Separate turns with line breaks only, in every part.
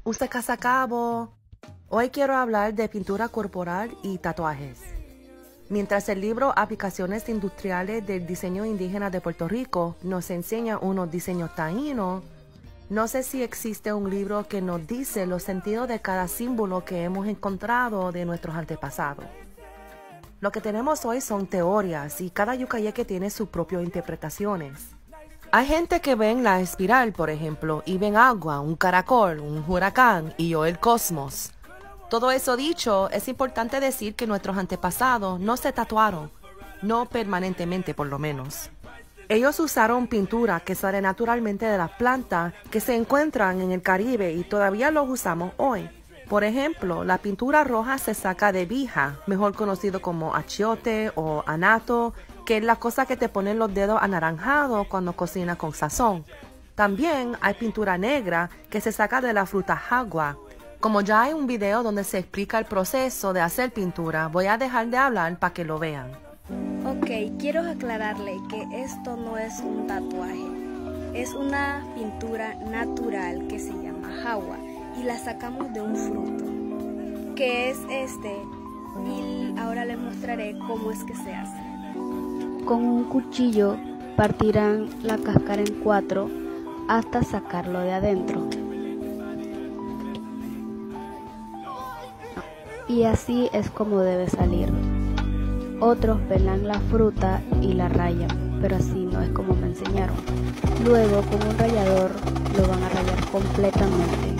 Usted Casacabo. Hoy quiero hablar de pintura corporal y tatuajes. Mientras el libro Aplicaciones Industriales del Diseño Indígena de Puerto Rico nos enseña unos diseños taínos, no sé si existe un libro que nos dice los sentidos de cada símbolo que hemos encontrado de nuestros antepasados. Lo que tenemos hoy son teorías y cada yucayeque tiene sus propias interpretaciones. Hay gente que ven la espiral, por ejemplo, y ven agua, un caracol, un huracán y o el cosmos. Todo eso dicho, es importante decir que nuestros antepasados no se tatuaron, no permanentemente por lo menos. Ellos usaron pintura que sale naturalmente de las plantas que se encuentran en el Caribe y todavía los usamos hoy. Por ejemplo, la pintura roja se saca de vija, mejor conocido como achiote o anato, que es la cosa que te ponen los dedos anaranjados cuando cocinas con sazón. También hay pintura negra que se saca de la fruta jagua. Como ya hay un video donde se explica el proceso de hacer pintura, voy a dejar de hablar para que lo vean.
Ok, quiero aclararle que esto no es un tatuaje, es una pintura natural que se llama jagua y la sacamos de un fruto, que es este, y ahora les mostraré cómo es que se hace.
Con un cuchillo partirán la cáscara en 4 hasta sacarlo de adentro. Y así es como debe salir. Otros pelan la fruta y la rayan, pero así no es como me enseñaron. Luego con un rallador lo van a rayar completamente.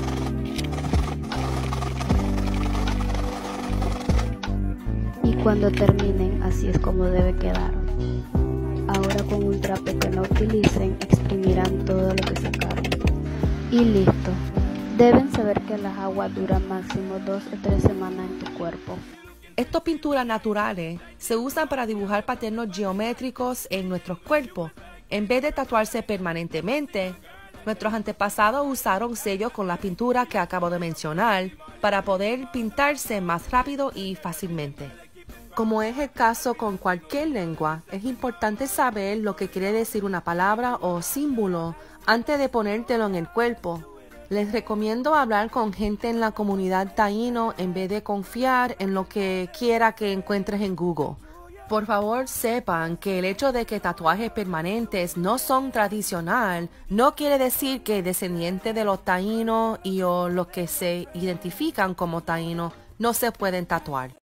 Y cuando terminen, así es como debe quedar. Ahora con un trapo que no utilicen, exprimirán todo lo que sacaron. Y listo. Deben saber que las aguas duran máximo 2 o 3 semanas en tu cuerpo.
Estas pinturas naturales se usan para dibujar patrones geométricos en nuestros cuerpos. En vez de tatuarse permanentemente, nuestros antepasados usaron sellos con la pintura que acabo de mencionar para poder pintarse más rápido y fácilmente. Como es el caso con cualquier lengua, es importante saber lo que quiere decir una palabra o símbolo antes de ponértelo en el cuerpo. Les recomiendo hablar con gente en la comunidad taíno en vez de confiar en lo que quiera que encuentres en Google. Por favor, sepan que el hecho de que tatuajes permanentes no son tradicional no quiere decir que descendientes de los taínos y o los que se identifican como taínos no se pueden tatuar.